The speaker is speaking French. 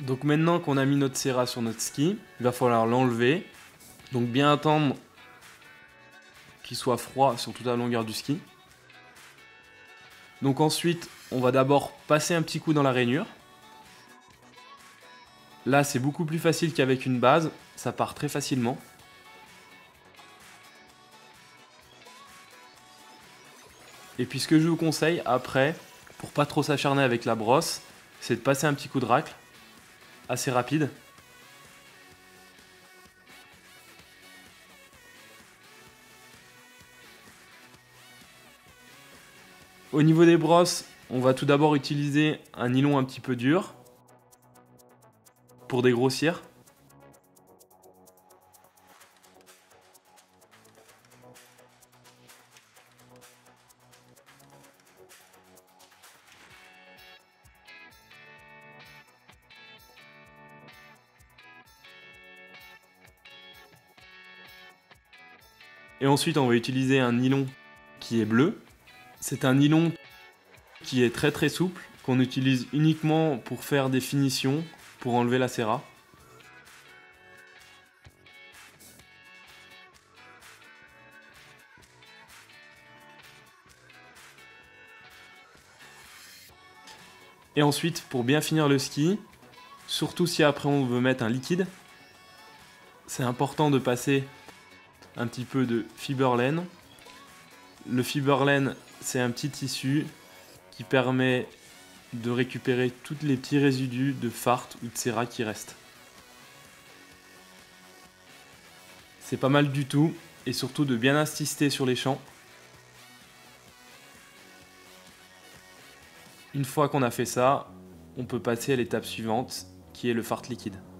Donc maintenant qu'on a mis notre serra sur notre ski, il va falloir l'enlever. Donc bien attendre qu'il soit froid sur toute la longueur du ski. Donc ensuite, on va d'abord passer un petit coup dans la rainure. Là, c'est beaucoup plus facile qu'avec une base, ça part très facilement. Et puis ce que je vous conseille après, pour pas trop s'acharner avec la brosse, c'est de passer un petit coup de racle, assez rapide. Au niveau des brosses, on va tout d'abord utiliser un nylon un petit peu dur pour dégrossir. Et ensuite, on va utiliser un nylon qui est bleu. C'est un nylon qui est très très souple, qu'on utilise uniquement pour faire des finitions, pour enlever la serra. Et ensuite, pour bien finir le ski, surtout si après on veut mettre un liquide, c'est important de passer un petit peu de fiberlaine. Le fiberlaine, c'est un petit tissu qui permet de récupérer tous les petits résidus de fart ou de serra qui restent. C'est pas mal du tout, et surtout de bien insister sur les champs. Une fois qu'on a fait ça, on peut passer à l'étape suivante, qui est le fart liquide.